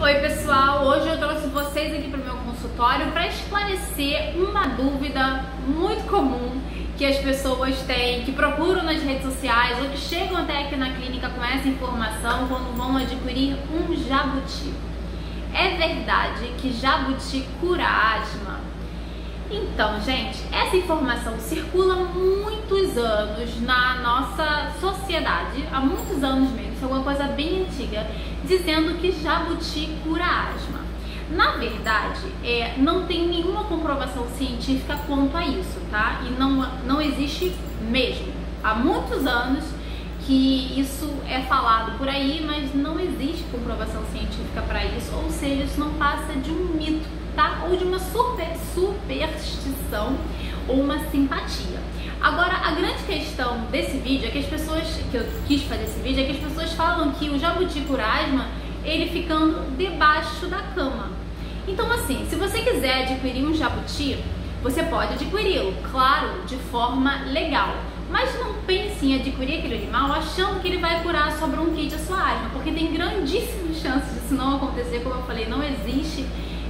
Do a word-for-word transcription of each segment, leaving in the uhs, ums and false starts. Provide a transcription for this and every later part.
Oi pessoal, hoje eu trouxe vocês aqui para o meu consultório para esclarecer uma dúvida muito comum que as pessoas têm, que procuram nas redes sociais ou que chegam até aqui na clínica com essa informação quando vão adquirir um jabuti. É verdade que jabuti cura asma? Então, gente, essa informação circula há muitos anos na nossa sociedade, há muitos anos mesmo, isso é uma coisa bem antiga, dizendo que jabuti cura asma. Na verdade, é, não tem nenhuma comprovação científica quanto a isso, tá? E não, não existe mesmo. Há muitos anos que isso é falado por aí, mas não existe comprovação científica para isso, ou seja, isso não passa de um mito, tá? Ou de uma super, superstição ou uma simpatia. Agora, a grande questão desse vídeo é que as pessoas, que eu quis fazer esse vídeo, é que as pessoas falam que o jabuti cura asma, ele ficando debaixo da cama. Então, assim, se você quiser adquirir um jabuti, você pode adquiri-lo, claro, de forma legal. Mas não pense em adquirir aquele animal achando que ele vai curar a sua bronquite, a sua asma, porque tem grandíssimas chances disso não acontecer. Como eu falei, não existe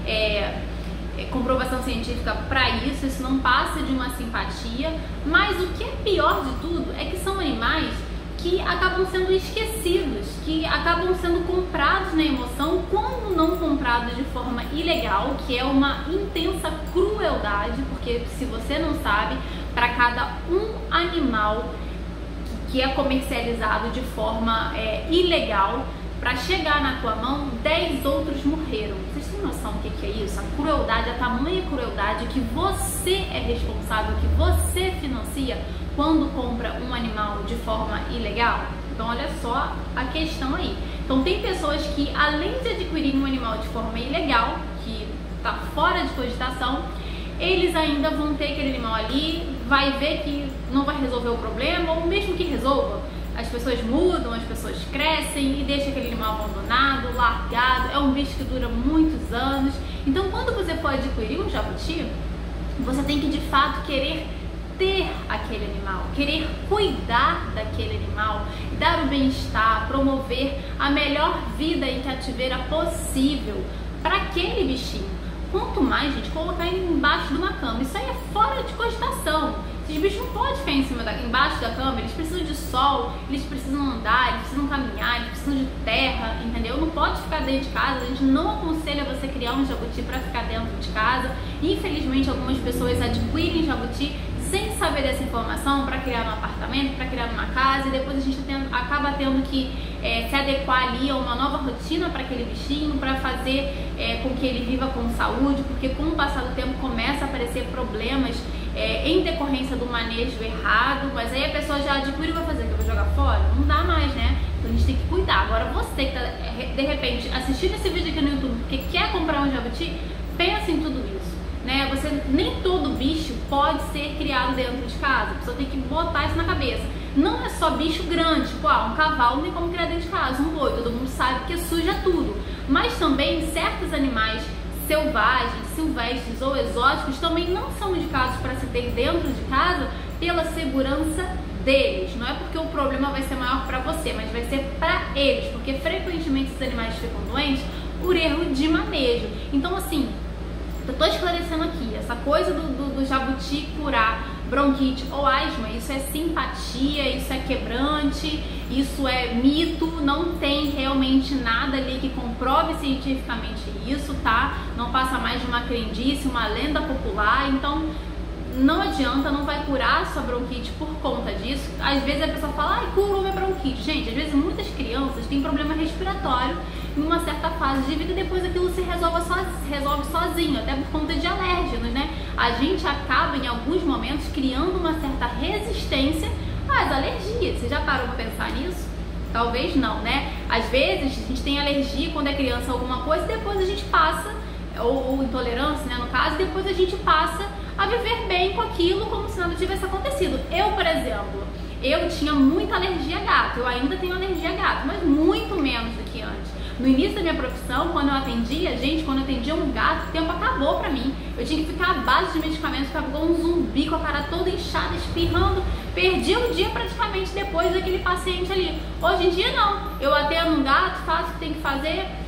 é, é, comprovação científica para isso, isso não passa de uma simpatia. Mas o que é pior de tudo é que são animais que acabam sendo esquecidos, que acabam sendo comprados na emoção, quando não comprados de forma ilegal, que é uma intensa crueldade, porque se você não sabe, para cada um animal que é comercializado de forma é, ilegal, para chegar na tua mão, dez outros morreram. Vocês têm noção do que é isso? A crueldade, a tamanha crueldade que você é responsável, que você financia quando compra um animal de forma ilegal? Então olha só a questão aí. Então tem pessoas que, além de adquirir um animal de forma ilegal, que está fora de cogitação, eles ainda vão ter aquele animal ali, vai ver que não vai resolver o problema, ou mesmo que resolva, as pessoas mudam, as pessoas crescem e deixam aquele animal abandonado, largado. É um bicho que dura muitos anos. Então quando você for adquirir um jabuti, você tem que de fato querer ter aquele animal, querer cuidar daquele animal, dar o bem-estar, promover a melhor vida em cativeira possível para aquele bichinho. Quanto mais, gente, colocar ele embaixo de uma cama, isso aí é fora de cogitação. Esses bichos não podem ficar em cima da, embaixo da cama, eles precisam de sol, eles precisam andar, eles precisam caminhar, eles precisam de terra, entendeu? Não pode ficar dentro de casa, a gente não aconselha você criar um jabuti para ficar dentro de casa. Infelizmente, algumas pessoas adquirem jabuti sem saber dessa informação para criar no apartamento, para criar numa casa, e depois a gente tem, acaba tendo que é, se adequar ali a uma nova rotina para aquele bichinho, para fazer é, com que ele viva com saúde, porque com o passar do tempo começa a aparecer problemas é, em decorrência do manejo errado, mas aí a pessoa já adquire e vai fazer o que? Eu vou jogar fora? Não dá mais, né? Então a gente tem que cuidar. Agora você que está de repente assistindo esse vídeo aqui no YouTube porque quer comprar um jabuti, pensa em tudo isso. Né? Você, nem todo bicho pode ser criado dentro de casa, a pessoa tem que botar isso na cabeça. Não é só bicho grande, tipo, ah, um cavalo não tem como criar dentro de casa, um boi, todo mundo sabe que suja tudo. Mas também certos animais selvagens, silvestres ou exóticos também não são indicados para se ter dentro de casa pela segurança deles. Não é porque o problema vai ser maior para você, mas vai ser para eles, porque frequentemente esses animais ficam doentes por erro de manejo. Então, assim, eu tô esclarecendo aqui, essa coisa do, do, do jabuti curar bronquite ou asma, isso é simpatia, isso é quebrante, isso é mito, não tem realmente nada ali que comprove cientificamente isso, tá? Não passa mais de uma crendice, uma lenda popular, então não adianta, não vai curar a sua bronquite por conta disso. Às vezes a pessoa fala, ai, curou minha bronquite. Gente, às vezes muitas crianças têm problema respiratório em uma certa fase de vida e depois aquilo se resolve, so, se resolve sozinho, até por conta de alérgenos, né? A gente acaba em alguns momentos criando uma certa resistência às alergias. Você já parou para pensar nisso? Talvez não, né? Às vezes a gente tem alergia quando é criança a alguma coisa e depois a gente passa, ou, ou intolerância, né, no caso, e depois a gente passa a viver bem com aquilo como se nada tivesse acontecido. Eu, por exemplo, eu tinha muita alergia a gato, eu ainda tenho alergia a gato, mas muito menos do que antes. No início da minha profissão, quando eu atendia, gente, quando eu atendia um gato, o tempo acabou pra mim. Eu tinha que ficar à base de medicamentos, ficava igual um zumbi, com a cara toda inchada, espirrando. Perdi o dia praticamente depois daquele paciente ali. Hoje em dia não, eu atendo um gato, faço o que tem que fazer,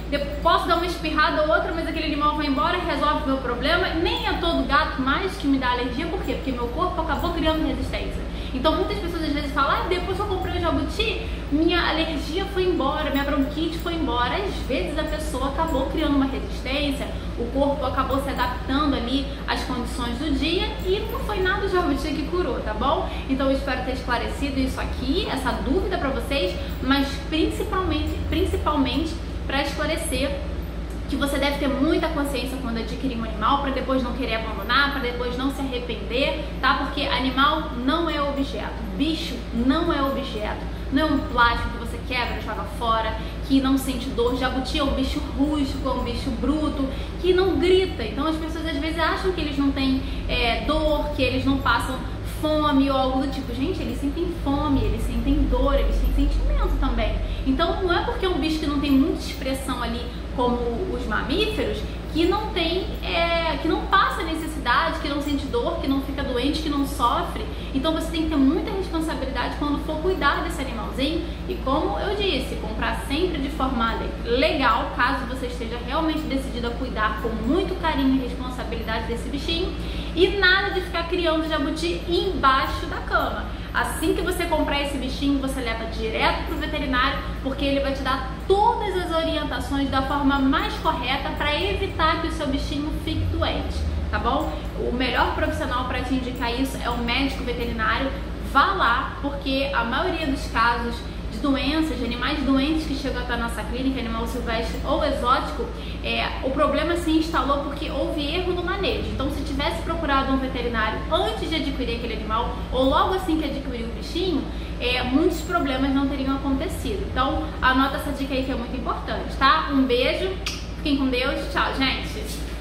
posso dar uma espirrada ou outra, mas aquele animal vai embora, resolve o meu problema. Nem é todo gato mais que me dá alergia, por quê? Porque meu corpo acabou criando resistência. Então muitas pessoas às vezes falam, ah, depois que eu comprei o jabuti, minha alergia foi embora, minha bronquite foi embora. Às vezes a pessoa acabou criando uma resistência, o corpo acabou se adaptando ali às condições do dia e não foi nada o jabuti que curou, tá bom? Então eu espero ter esclarecido isso aqui, essa dúvida pra vocês, mas principalmente, principalmente para esclarecer que você deve ter muita consciência quando adquirir um animal, para depois não querer abandonar, para depois não se arrepender, tá? Porque animal não é objeto, bicho não é objeto, não é um plástico que você quebra e joga fora, que não sente dor. Jabuti é um bicho rústico, é um bicho bruto, que não grita. Então as pessoas às vezes acham que eles não têm é, dor, que eles não passam fome ou algo do tipo. Gente, eles sentem fome, eles sentem dor, eles têm sentimento também. Então não é porque é um bicho que não tem muita expressão ali como os mamíferos que não tem, é, que não passa necessidade, que não sente dor, que não fica doente, que não sofre. Então você tem que ter muita responsabilidade quando for cuidar desse animalzinho e, como eu disse, comprar sempre de forma legal, caso você esteja realmente decidido a cuidar com muito carinho e responsabilidade desse bichinho, e nada de ficar criando jabuti embaixo da cama. Assim que você comprar esse bichinho, você leva direto para o veterinário, porque ele vai te dar todas as orientações da forma mais correta para evitar que o seu bichinho fique doente, tá bom? O melhor profissional para te indicar isso é o médico veterinário. Vá lá, porque a maioria dos casos de doenças, de animais doentes que chegam até a nossa clínica, animal silvestre ou exótico, é, o problema se instalou porque houve erro no manejo. Então, se tivesse procurado um veterinário antes de adquirir aquele animal, ou logo assim que adquiriu o bichinho, é, muitos problemas não teriam acontecido. Então, anota essa dica aí que é muito importante, tá? Um beijo, fiquem com Deus, tchau, gente!